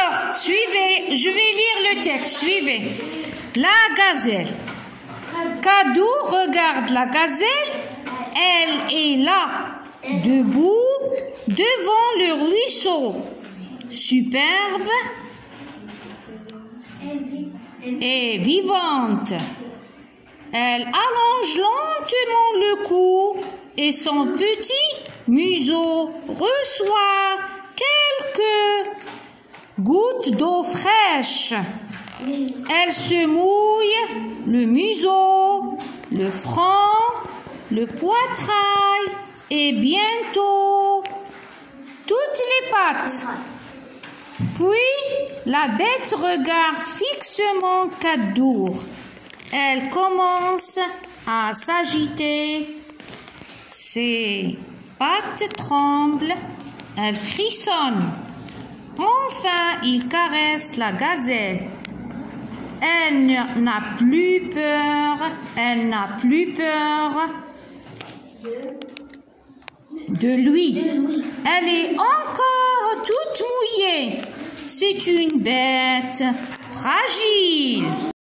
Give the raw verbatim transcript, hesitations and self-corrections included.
Alors, suivez, je vais lire le texte, suivez. La gazelle. Kadou regarde la gazelle. Elle est là, debout, devant le ruisseau. Superbe et vivante. Elle allonge lentement le cou et son petit museau reçoit quelques gouttes d'eau fraîche. Elle se mouille le museau, le front, le poitrail et bientôt toutes les pattes. Puis la bête regarde fixement Kaddour. Elle commence à s'agiter. Ses pattes tremblent. Elle frissonne. Enfin, il caresse la gazelle. Elle n'a plus peur. Elle n'a plus peur de lui. Elle est encore toute mouillée. C'est une bête fragile.